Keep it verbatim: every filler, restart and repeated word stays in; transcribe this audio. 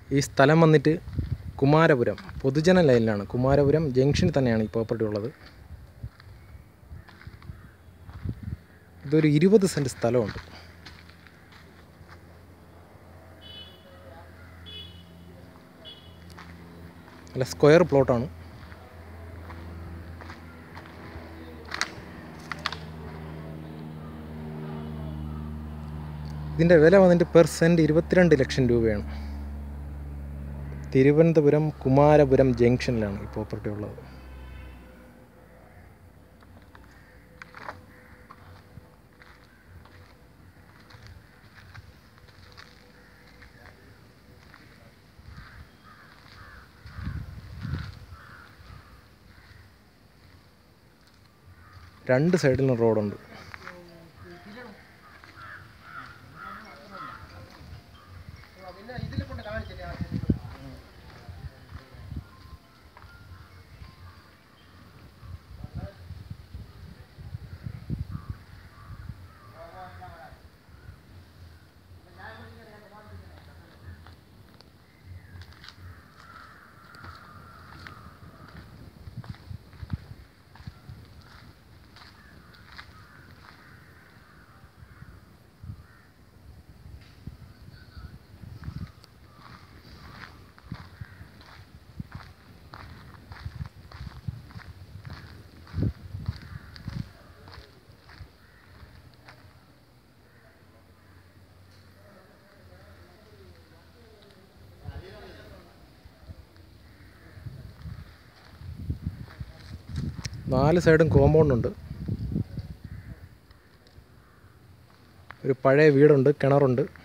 ഈ സ്ഥലം വന്നിട്ട് കുമാരപുരം പൊതുജന ലൈനിലാണ്. കുമാരപുരം ജംഗ്ഷനിൽ തന്നെയാണ് ഈ പ്രോപ്പർട്ടി ഉള്ളത്. ഇതൊരു ഇരുപത് സെൻറ്റ് സ്ഥലമുണ്ട്. അല്ല, സ്ക്വയർ പ്ലോട്ടാണ്. ഇതിൻ്റെ വില വന്നിട്ട് പെർ സെൻറ്റ് ഇരുപത്തിരണ്ട് ലക്ഷം രൂപയാണ്. തിരുവനന്തപുരം കുമാരപുരം ജംഗ്ഷനിലാണ് ഈ പ്രോപ്പർട്ടി ഉള്ളത്. രണ്ട് സൈഡിലും റോഡുണ്ട്. നാല് സൈഡും കോമ്പൗണ്ടുണ്ട്. ഒരു പഴയ വീടുണ്ട്, കിണറുണ്ട്.